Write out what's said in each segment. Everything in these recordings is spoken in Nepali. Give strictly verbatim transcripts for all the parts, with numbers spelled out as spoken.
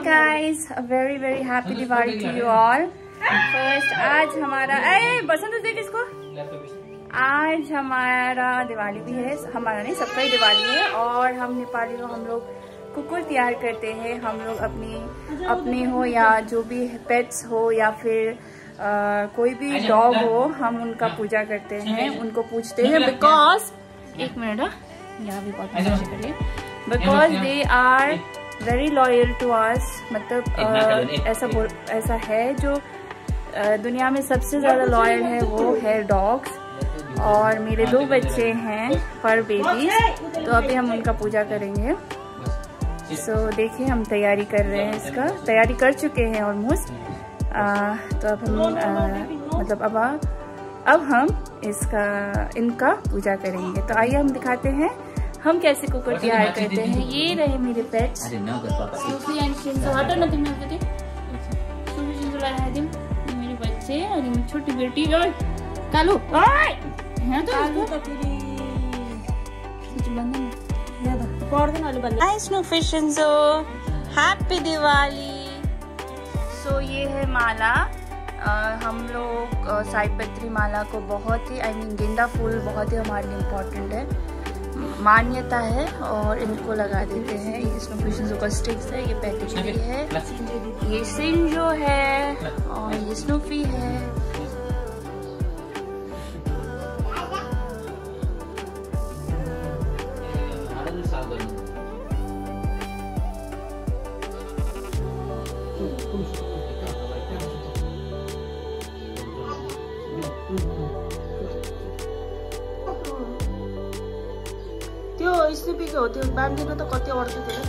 guys, a very very happy Diwali to you all. First आज हमारा ए बसंत देख इसको आज हमारा दिवाली भी है, हमारा नहीं सबका ही दिवाली है। और हम नेपाली लोग हम लोग कुकुर तैयार करते हैं। हम लोग अपनी अपने हो या जो भी पेट्स हो या फिर आ, कोई भी डॉग हो, हम उनका पूजा करते हैं, उनको पूछते हैं बिकॉज एक मिनट यहाँ भी बहुत मजा करिए because they are very loyal to us. मतलब आ, ऐसा बोल ऐसा है जो आ, दुनिया में सबसे ज़्यादा लॉयल है वो है डॉग्स। और मेरे दो बच्चे हैं फर बेबीज, तो अभी हम उनका पूजा करेंगे। सो so, देखिए हम तैयारी कर रहे हैं, इसका तैयारी कर चुके हैं ऑलमोस्ट। तो अब हम आ, मतलब अब अब हम इसका इनका पूजा करेंगे। तो आइए हम दिखाते हैं हम कैसे कुकुर तैयार करते हैं। ये रहे मेरे पेट्स सूफी एंड शिंजो। हटो ना तुम सूफी शिंजो लाया है मेरे बच्चे और मेरी छोटी बेटी और कालू है तो सूफी शिंजो हैप्पी दिवाली। सो ये है माला। uh, हम लोग uh, साईपत्री माला को बहुत ही आई मीन गेंदा फूल बहुत ही हमारे लिए इम्पोर्टेंट है, मान्यता है, और इनको लगा देते हैं। ये स्नूफी शिंजो का स्टिक्स है, ये पैकेट है, ये शिंजो है और ये स्नूफी है। त्यो स्नुपीको हो, त्यो बाँधिनु त कति अड्थ्यो त्यसलाई।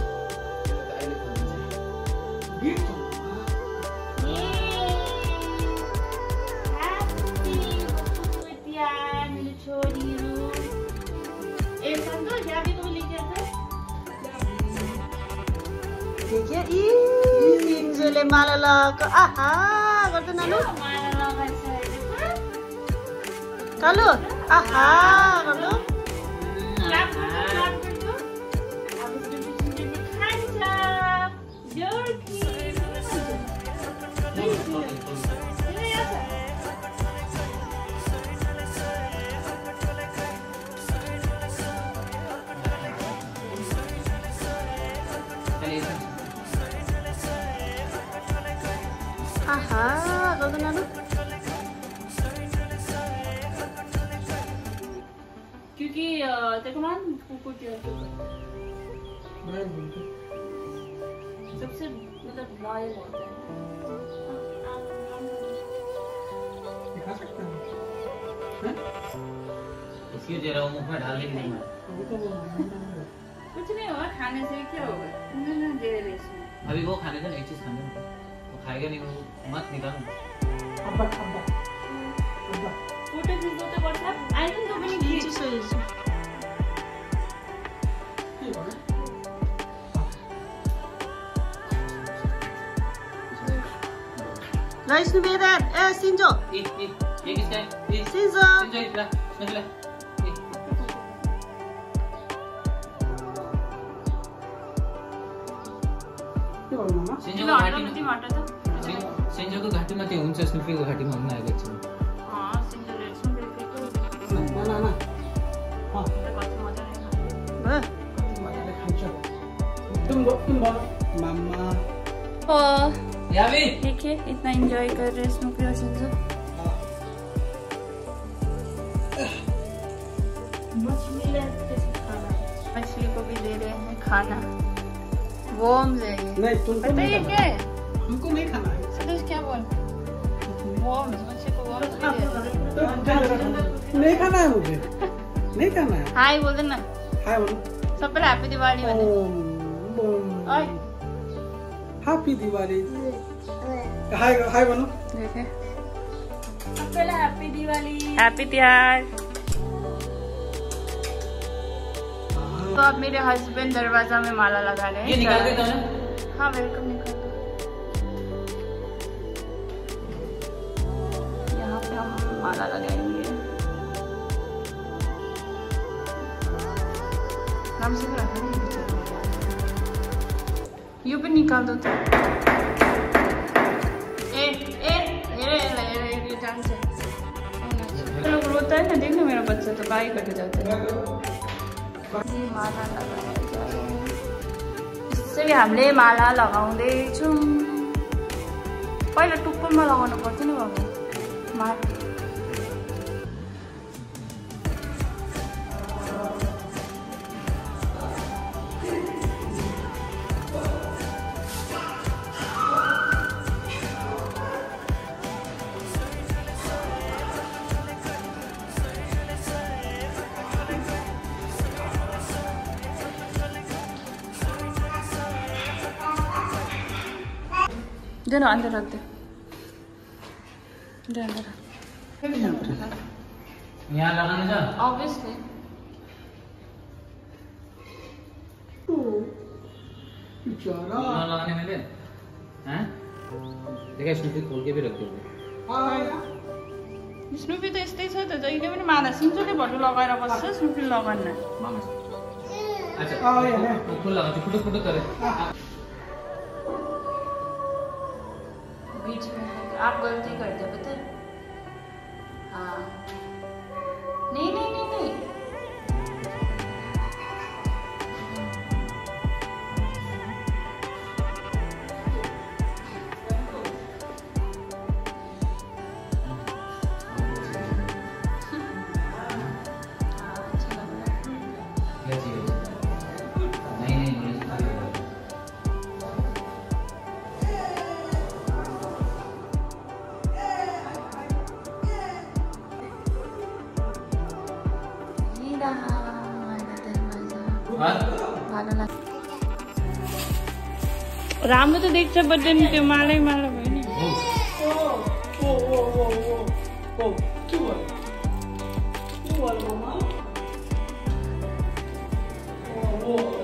देखिए ई सिन्जोले माला लगाएको आहा गर्दैन नानु कालु आहा गर्नु आहा गर्दैन नानु क्योंकि तेरे मान कुकुर सबसे मतलब लॉयल होता है। दिखा सकते हैं इसकी जरा मुंह में डाल देंगे। कुछ नहीं होगा, खाने से क्या होगा, ना दे दे इसमें। अभी वो खाने का एक चीज खाने वो खाएगा नहीं, वो मत निकालो। अब्बा अब्बा अब्बा फोटो खींच दो तो व्हाट्सएप आई थिंक तो मैंने खींच सही है। Nice to be there. ए शिंजो ये ये ये किसका है? ये शिंजो शिंजो इधर निकला। के भन्नु मामा शिंजो को घाटी में माटा था। शिंजो को घाटी में त्यो हुन्छ, स्नुफी को घाटी में हुन आएको छ। हां शिंजो ले सुन देखे ना ना ना हां कति मजा आयो। हां मजाले खान्छ। तुम तुम बोलो मामा ओ यावी देखिए इतना एंजॉय कर रहे हैं स्नूपी और शिंजो। मछली को भी दे रहे हैं खाना, वॉर्म्स है ये। नहीं तुमको पता है क्या है? हमको नहीं खाना है। सदोष क्या बोल वॉर्म्स, मछली को वॉर्म्स नहीं खाना है, मुझे नहीं खाना है। हाय बोल देना, हाय बोलो। सब पर हैप्पी दिवाली बने। ओए हैप्पी दिवाली। हाय हाय बोलो। देखे पहले हैप्पी दिवाली, हैप्पी त्योहार। तो अब मेरे हस्बैंड दरवाजा में माला लगा रहे हैं। ये निकाल देता हूं। हाँ वेलकम निकाल दो। यहाँ पे हम माला लगाएंगे। नाम से रखा यो पनि निकाल दो त। ए ए हेरे हेरे ये जान्छ। लोग रोता है ना, देखना मेरा बच्चा तो बाई करके जाता है। ये माला लगाउँदै जाऊ। यसरी हामीले माला लगाउँदैछौँ। पहिला टुप्पोमा लगाउनु पर्छ नि बाबु माला। देना अंदर रख दे, दे अंदर यहाँ लगाने जा। ऑब्वियसली बेचारा यहाँ लगाने में दे हैं। देखा स्नूपी खोल के भी रख दो। स्नूपी त यस्तै छ त, जहिले पनि माला सिन्चोले भटु लगाएर बस्छ, स्नूपी लगाउन। मामा अच्छा हाँ, ये है। खोल लगा, फुटो फुटो करे। बीच में आप गलती करते पता है। हाँ नहीं नहीं नहीं नहीं नहीं नहीं नहीं राम्रो त देख्छ बट त्यो मालै माला भयो नि। ओ ओ ओ ओ ओ के भयो के भयो मामा ओ ओ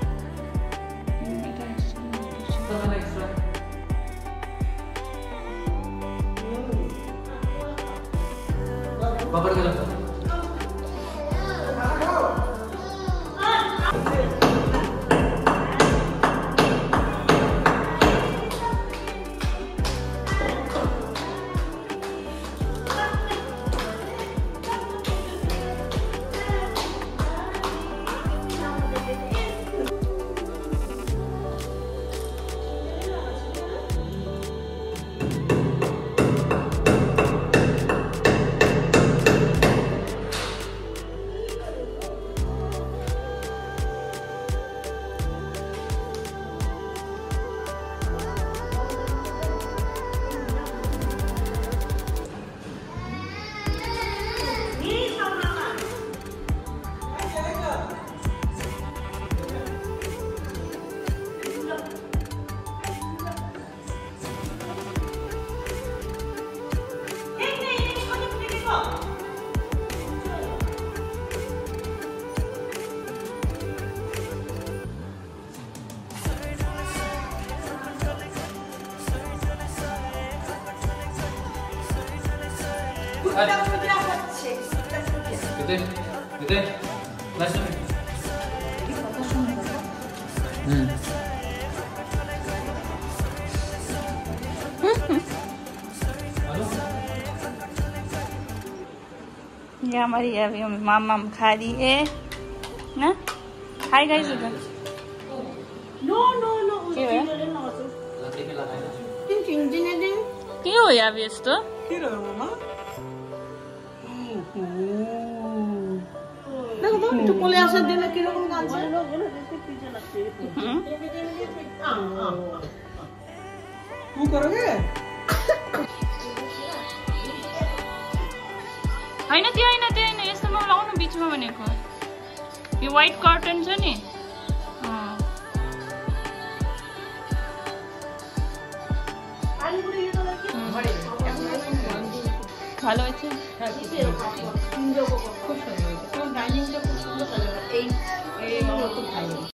पकड़ के रखो। Gede, gede, langsung. Hmm. ये हमारी अभी मामा खा रही है ना। हाय गाइस इधर नो नो नो के हो Lagi पे लगाएगा। टिंग टिंग टिंग टिंग के हो यार यस्तो के रह्यो मामा देखो तो तो कोले आसा देना किलो को गान्छ तू करोगे हैन त्यो हैन त्यो हैन यस्तोमा लगाउनु बीचमा भनेको यो व्हाइट कर्टन छ नि ভালো আছে হ্যাঁ দিতে তিন যোগ খুব সুন্দর তো ডাইনিংটা খুব সুন্দর কালার এই এই খুব ভালো